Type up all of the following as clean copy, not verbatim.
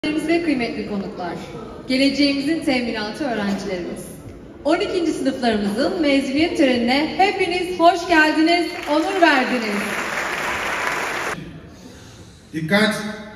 Ve kıymetli konuklar, geleceğimizin teminatı öğrencilerimiz. 12. sınıflarımızın mezuniyet törenine hepiniz hoş geldiniz, onur verdiniz. Dikkat!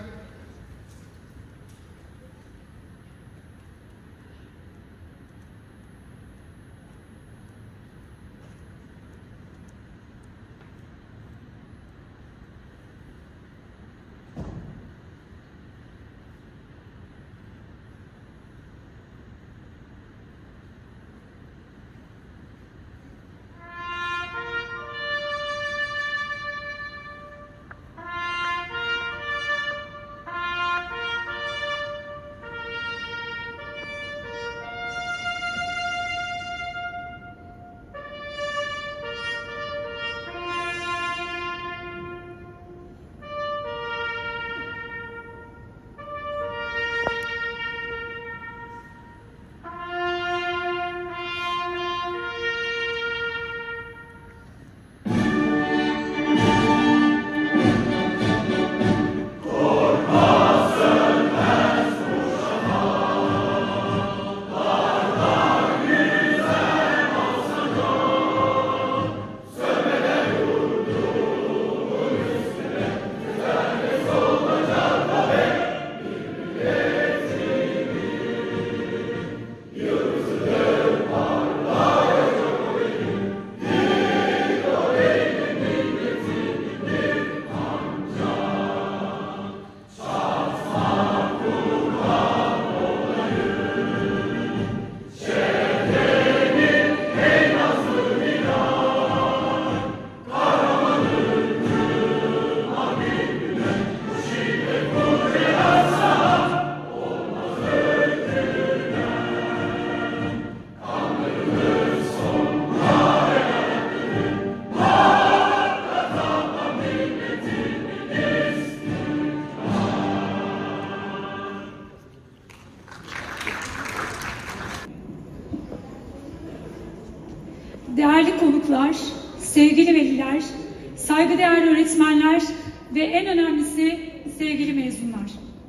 Değerli konuklar, sevgili veliler, saygıdeğer öğretmenler ve en önemlisi sevgili mezunlar.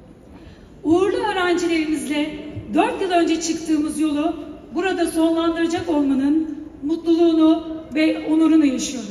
Uğurlu öğrencilerimizle 4 yıl önce çıktığımız yolu burada sonlandıracak olmanın mutluluğunu ve onurunu yaşıyorum.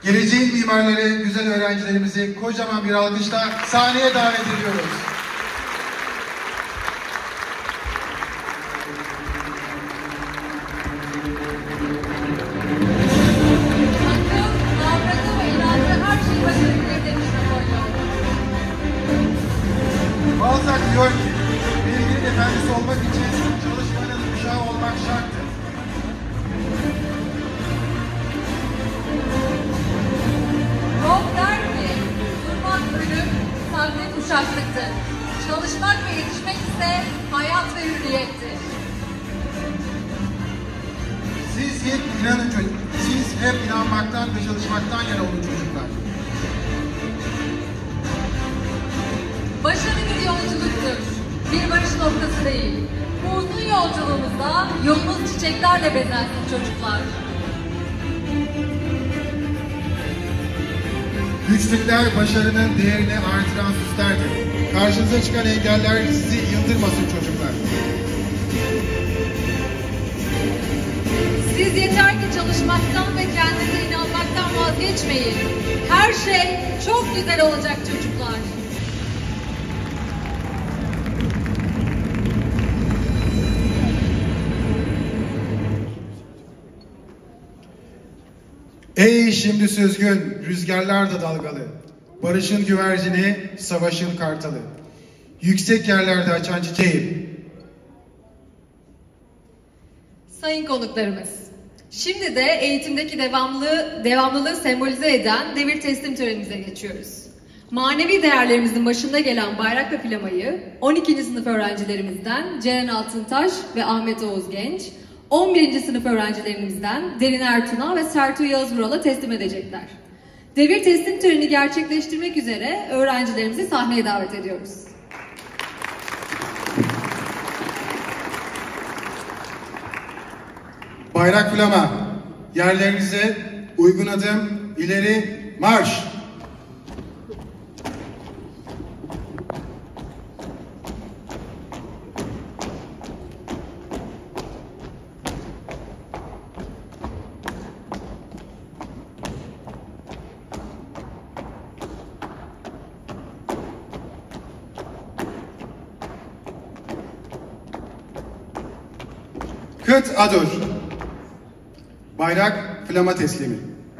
Geleceğin mimarları, güzel öğrencilerimizi kocaman bir alkışla sahneye davet ediyoruz. Balzac diyor ki, bilginin efendisi olmak için çalışmanın uşağı olmak şarttır. Rob der ki, durmak ölüm, sabret uşaklıktır. Çalışmak ve yetişmek ise hayat ve hürriyettir. Siz hep inanmaktan ve çalışmaktan yana olun çocuklar. Başarı bir yolculuktur, bir varış noktası değil. Bu uzun yolculuğumuzda yolumuz çiçeklerle bezensin çocuklar. Güçlükler başarının değerini artıran süslerdir. Karşınıza çıkan engeller sizi yıldırmasın çocuklar. Siz yeter ki çalışmaktan ve kendinize inanmaktan vazgeçmeyin. Her şey çok güzel olacak çocuklar. Ey şimdi süzgün, rüzgarlar da dalgalı. Barışın güvercini, savaşın kartalı. Yüksek yerlerde açan çiçeğim. Sayın konuklarımız, şimdi de eğitimdeki devamlılığı sembolize eden devir teslim törenimize geçiyoruz. Manevi değerlerimizin başında gelen bayrak ve flamayı 12. sınıf öğrencilerimizden Ceren Altıntaş ve Ahmet Oğuz Genç, 11. sınıf öğrencilerimizden Derin Ertuna ve Sertu Yağız Vural'a teslim edecekler. Devir teslim törenini gerçekleştirmek üzere öğrencilerimizi sahneye davet ediyoruz. Bayrak flama, yerlerinize uygun adım, ileri marş. Kıt adur. Bayrak flama teslimi.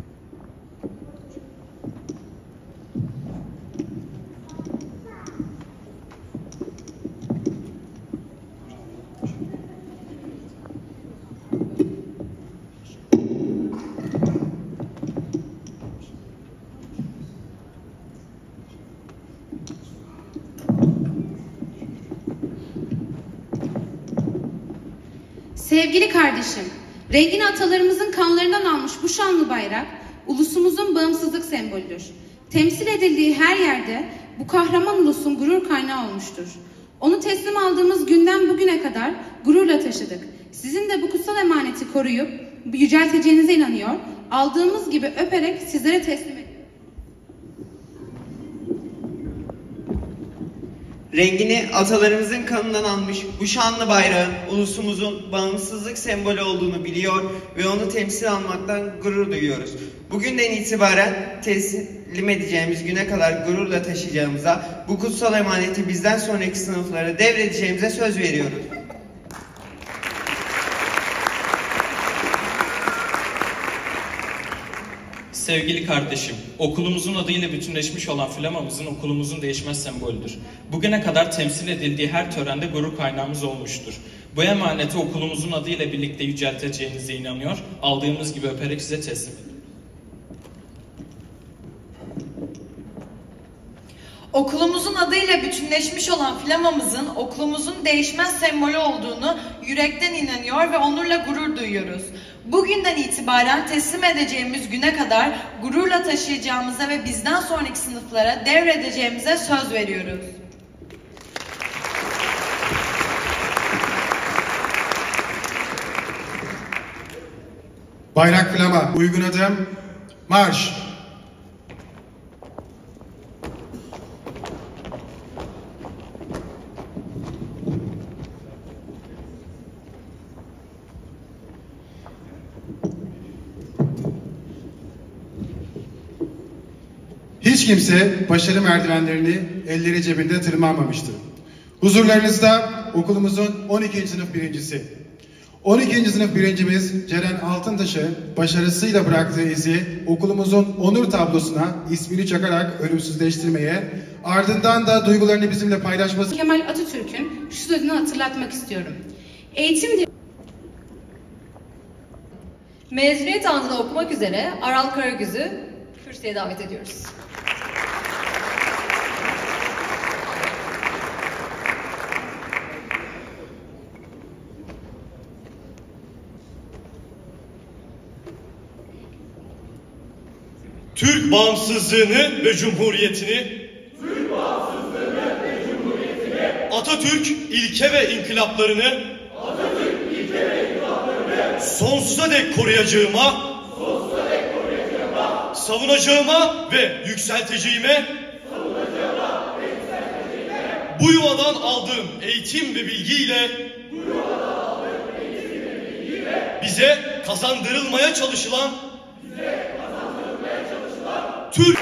Sevgili kardeşim, rengini atalarımızın kanlarından almış bu şanlı bayrak, ulusumuzun bağımsızlık sembolüdür. Temsil edildiği her yerde bu kahraman ulusun gurur kaynağı olmuştur. Onu teslim aldığımız günden bugüne kadar gururla taşıdık. Sizin de bu kutsal emaneti koruyup yücelteceğinize inanıyor, aldığımız gibi öperek sizlere teslim ediyoruz. Rengini atalarımızın kanından almış bu şanlı bayrağın ulusumuzun bağımsızlık sembolü olduğunu biliyor ve onu temsil almaktan gurur duyuyoruz. Bugünden itibaren teslim edeceğimiz güne kadar gururla taşıyacağımıza, bu kutsal emaneti bizden sonraki sınıflara devredeceğimize söz veriyoruz. Sevgili kardeşim, okulumuzun adıyla bütünleşmiş olan flamamızın okulumuzun değişmez sembolüdür. Bugüne kadar temsil edildiği her törende gurur kaynağımız olmuştur. Bu emaneti okulumuzun adıyla birlikte yücelteceğinize inanıyor, aldığımız gibi öperek size teslim ediyoruz. Okulumuzun adıyla bütünleşmiş olan flamamızın okulumuzun değişmez sembolü olduğunu yürekten inanıyor ve onurla gurur duyuyoruz. Bugünden itibaren teslim edeceğimiz güne kadar gururla taşıyacağımıza ve bizden sonraki sınıflara devredeceğimize söz veriyoruz. Bayrak flama, uygun adım, marş. Hiç kimse başarı merdivenlerini elleri cebinde tırmanmamıştır. Huzurlarınızda okulumuzun 12. sınıf birincisi. 12. sınıf birincimiz Ceren Altıntaş'ı başarısıyla bıraktığı izi okulumuzun onur tablosuna ismini çakarak ölümsüzleştirmeye, ardından da duygularını bizimle paylaşması... Kemal Atatürk'ün şu sözünü hatırlatmak istiyorum. Eğitim... Mezuniyet andını okumak üzere Aral Karagüz'ü kürsüye davet ediyoruz. Türk bağımsızlığını ve cumhuriyetini, Atatürk ilke ve inkılaplarını, sonsuza dek koruyacağıma, savunacağıma ve yükselteceğime, bu yuvadan aldığım eğitim ve bilgiyle bize kazandırılmaya çalışılan Türk...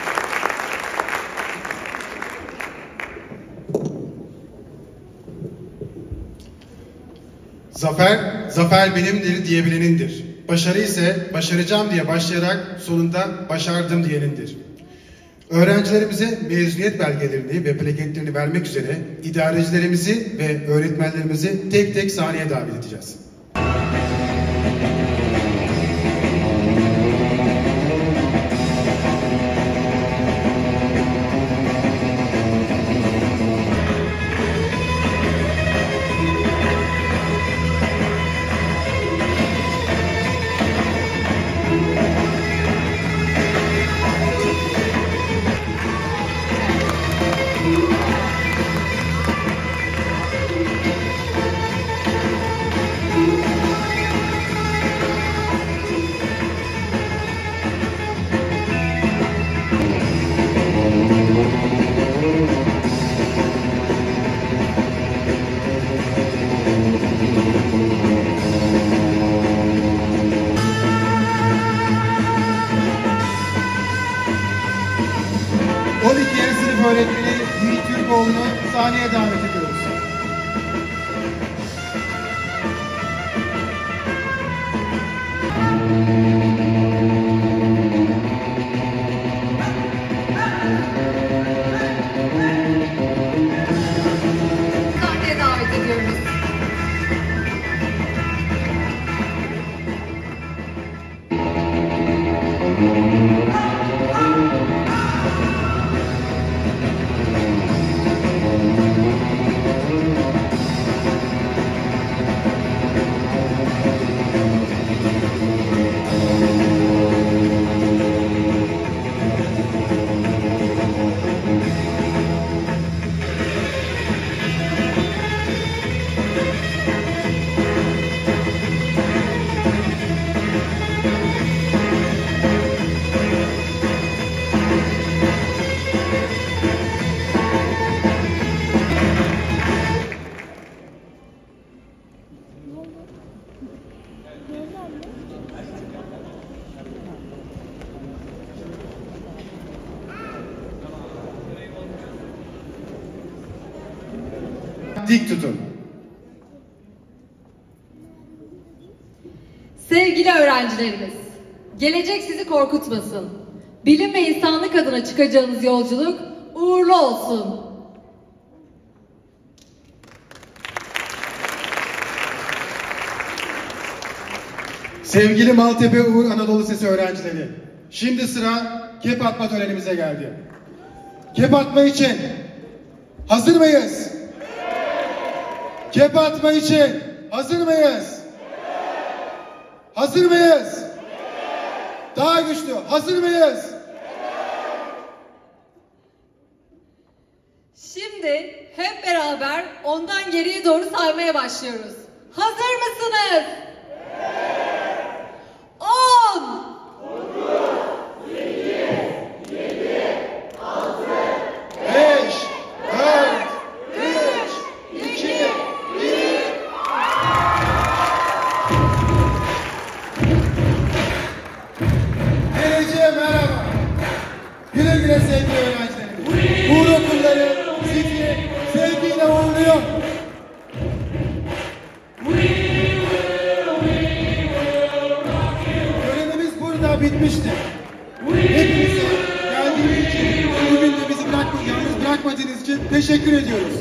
Zafer benimdir diyebilenindir. Başarı ise başaracağım diye başlayarak sonunda başardım diyenindir. Öğrencilerimize mezuniyet belgelerini ve plaketlerini vermek üzere idarecilerimizi ve öğretmenlerimizi tek tek sahneye davet edeceğiz. Öğretmeni Yiğit Türkoğlu'nu sahneye davet ediyoruz. Sahneye davet ediyoruz. Dik tutun. Sevgili öğrencilerimiz, gelecek sizi korkutmasın. Bilim ve insanlık adına çıkacağınız yolculuk uğurlu olsun. Sevgili Maltepe Uğur Anadolu Lisesi öğrencileri, şimdi sıra kep atma törenimize geldi. Kep atma için hazır mıyız? Kep atma için hazır mıyız? Hazır mıyız? Daha güçlü, hazır mıyız? Şimdi hep beraber ondan geriye doğru saymaya başlıyoruz. Hazır mısınız? 10 5 4 3 2 1 Geleceğe merhaba. Güle güle ve sevgili öğrencilerimiz. Uğur Okulları sizi sevgiyle uğurluyor. Görevimiz burada bitmiştir. Hepinize geldiğiniz için, bugün de bizi yalnız bırakmadığınız için teşekkür ediyoruz.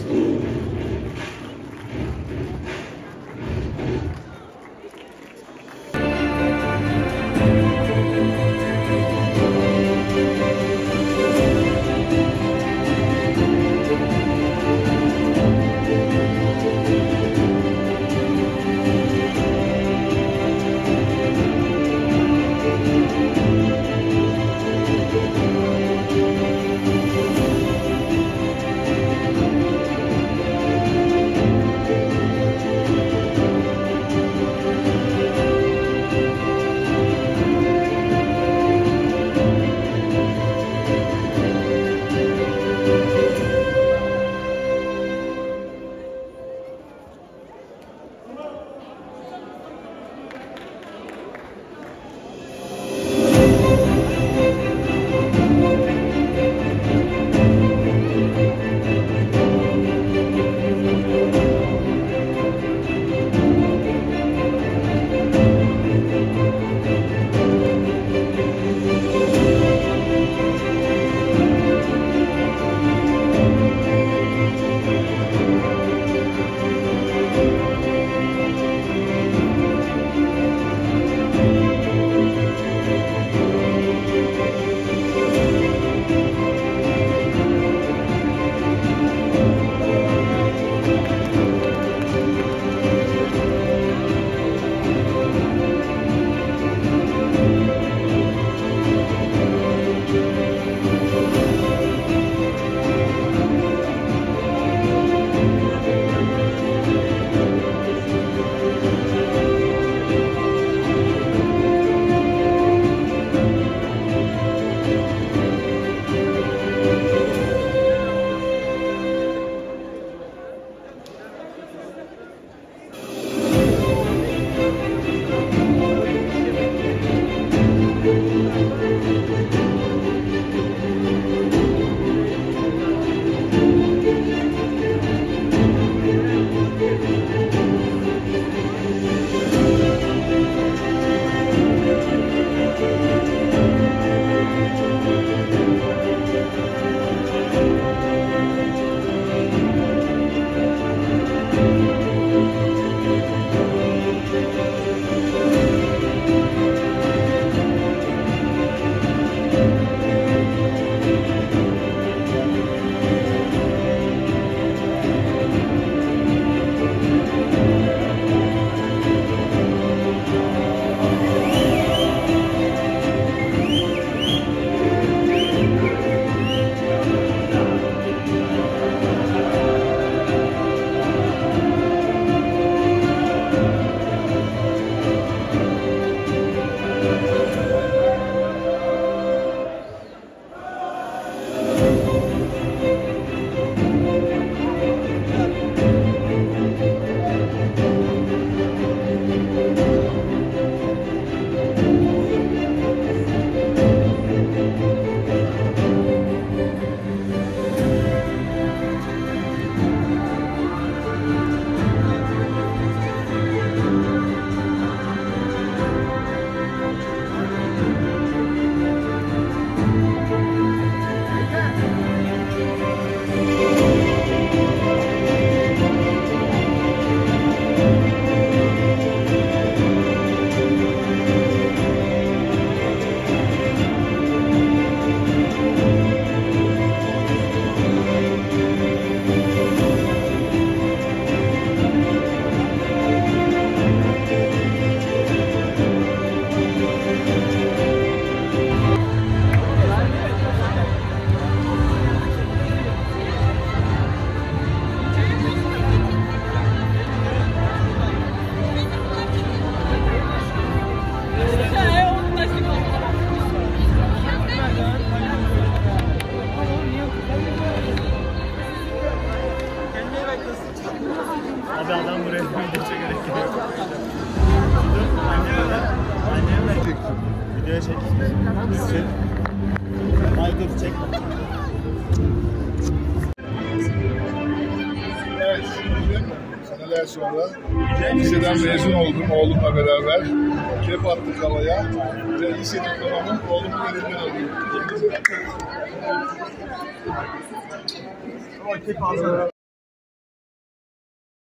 Evet, bugün seneler sonra liseden mezun oldum oğlumla beraber. Kep attık havaya ve lise diplomamın oğlumun elinden aldım.